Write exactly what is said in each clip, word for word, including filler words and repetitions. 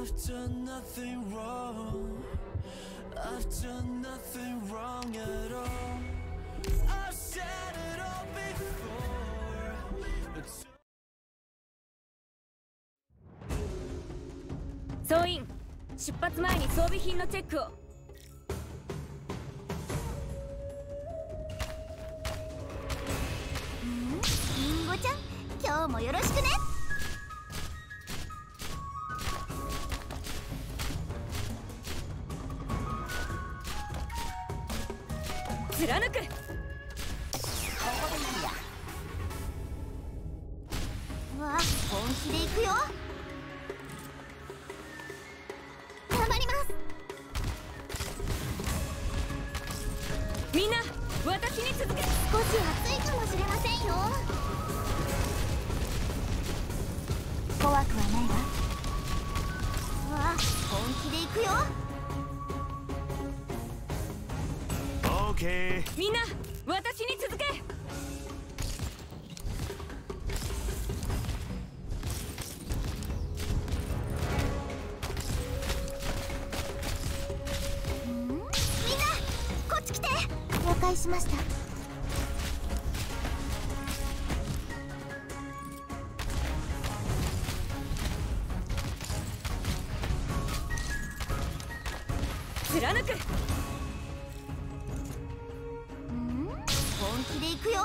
I've done nothing wrong. I've done nothing wrong at all. I've said it all before. It's 総員、出発前に装備品のチェックを。 ん？りんごちゃん、今日もよろしくね。 貫く。 うわ、本気で行くよ。頑張ります。 みんな、私に続け。 少し暑いかもしれませんよ。怖くはないわ。うわ、本気で行くよ。 オーケー。 みんな、私に続け。 了解しました。 貫く。 うん、本気で行くよ。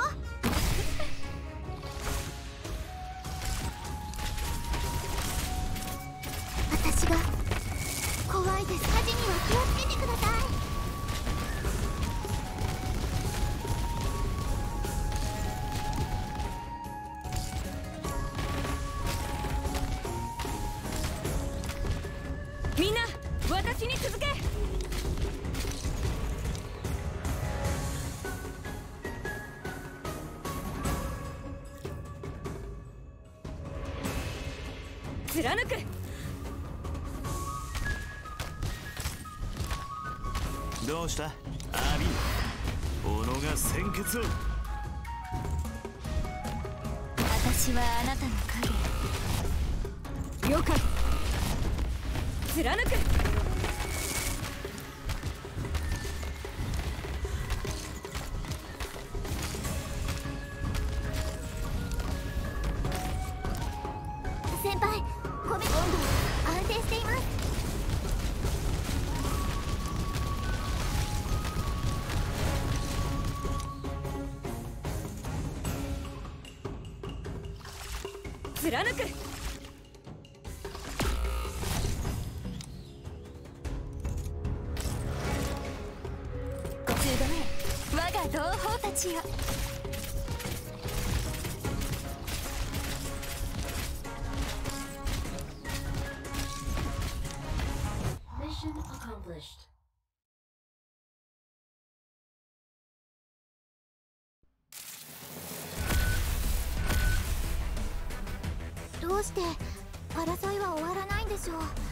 私が怖いです。火事には気をつけてください。 みんな、私に続け。貫く。 どうした？アビー、己が鮮血を。 私はあなたの影。 了解。貫く。 先輩、米温度安定しています。 貫く。 我が同胞たちよ。 Mission accomplished. どうして争いは終わらないんでしょう。